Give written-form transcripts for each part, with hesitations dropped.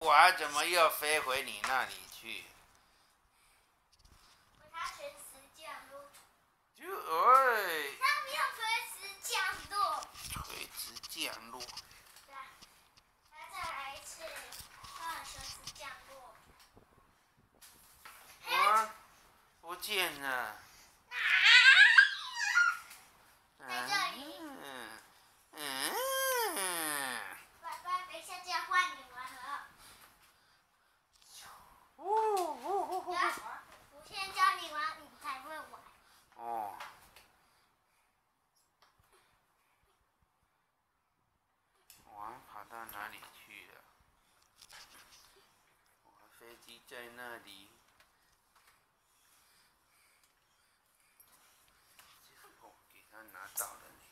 哇，怎么又飞回你那里去？ 它垂直降落。 就哎， 它没有垂直降落。 垂直降落。 对啊，它再来一次，垂直降落。 哇，不见了。 在这里。爸爸，等一下就要换你玩了。我现在教你玩，你才会玩。 哦。哇，跑到哪里去了？哇，飞机在那里。哦，给他拿到了呢。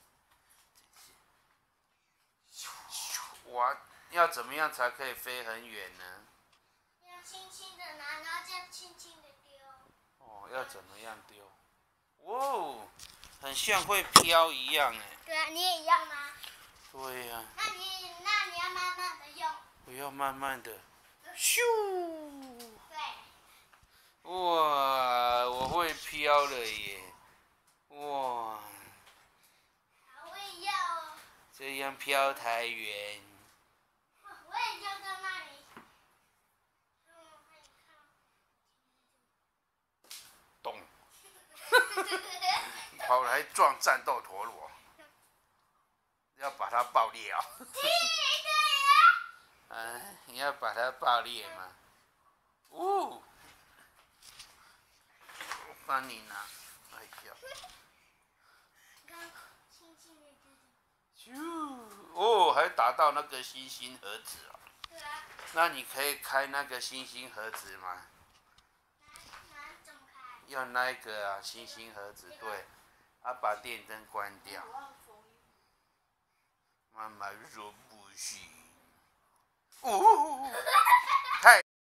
哇，要怎么样才可以飞很远呢？ 要轻轻的拿，然后再轻轻的丢。 哦，要怎么样丢？哦，很像会飘一样哎。 对啊，你也一样吗？ 对呀。 那你要慢慢的用。 我要慢慢的。咻！ 对。 哇，我会飘了耶！哇， 好，我也要哦。 这样飘太远。 我也要到那里。 咚！跑来撞战斗陀螺，要把它爆裂啊！你要把它爆裂吗？哦，我帮你拿。哎呀！哦，还打到那个星星盒子哦。 对啊。 那你可以开那个星星盒子吗？ 怎么开？ 要那个啊，星星盒子，对。把电灯关掉。妈妈说不行。哦。